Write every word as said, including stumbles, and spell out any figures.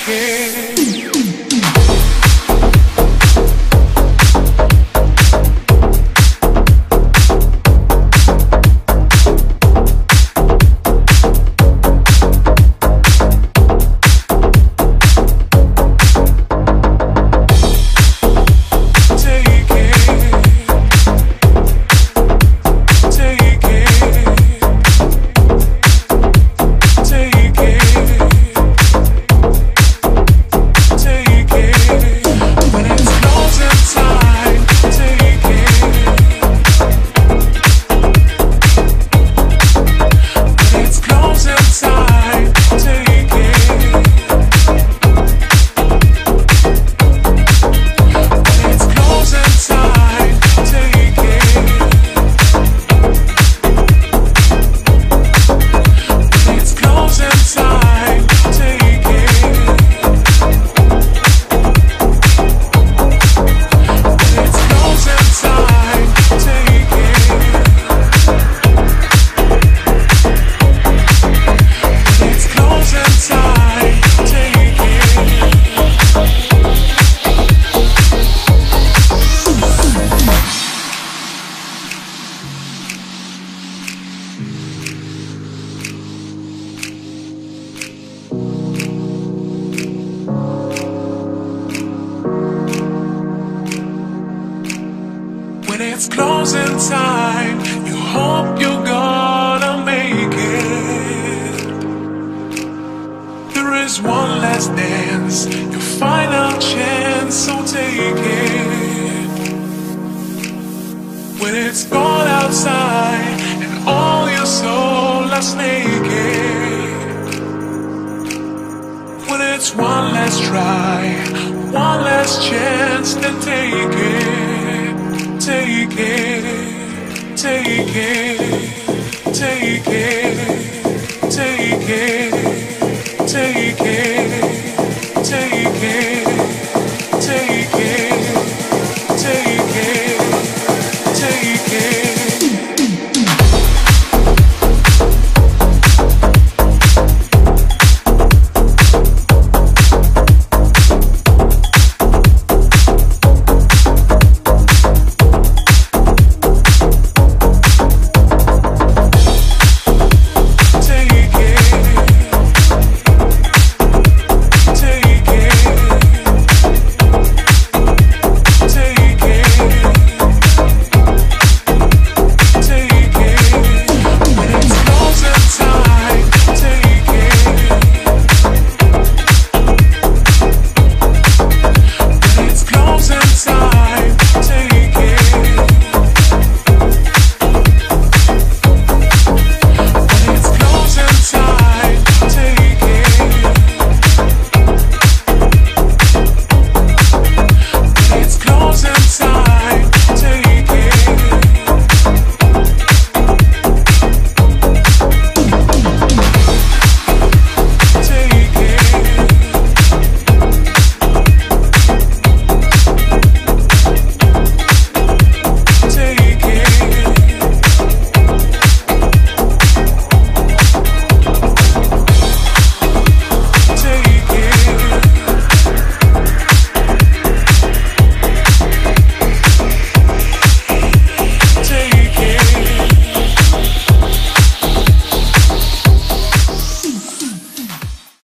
When it's closing time, you hope you're gonna make it. There is one last dance, your final chance, so take it. When it's cold outside and all your soul lies naked. When it's one last try, one last chance, then take it. Take it, take it, take it, take it, take it.